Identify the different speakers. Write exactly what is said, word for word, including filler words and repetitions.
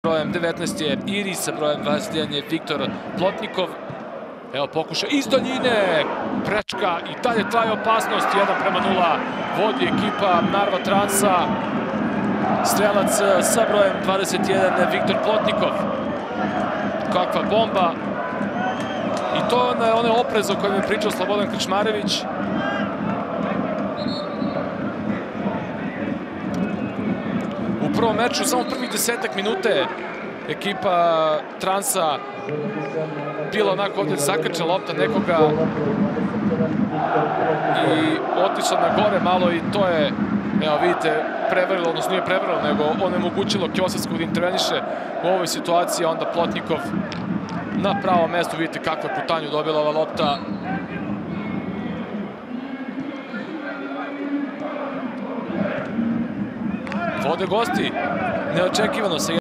Speaker 1: Brojem devetnaest je Iris, sa brojem dvadeset jedan je Viktor Plotnikov. Evo pokušaj iz daljine, prečka i dalje traje opasnost, jedan prema nula vodi ekipa Narva Transa. Strelac sa brojem dvadeset jedan je Viktor Plotnikov. Kakva bomba. I to je onaj oprez o kojem je pričao Slobodan Krčmarević. U prvom meču, samo prvih desetak minute, ekipa Transa bila onako ovdje zakače lopta nekoga i otišla na gore malo i to je, evo vidite, prevarilo, odnosno nije prevarilo, nego onemogućilo Kjosevskog da interveniše u ovoj situaciji, a onda Plotnikov na pravom mestu, vidite kakvu je putanju dobila ova lopta. Vode gosti, neočekivano se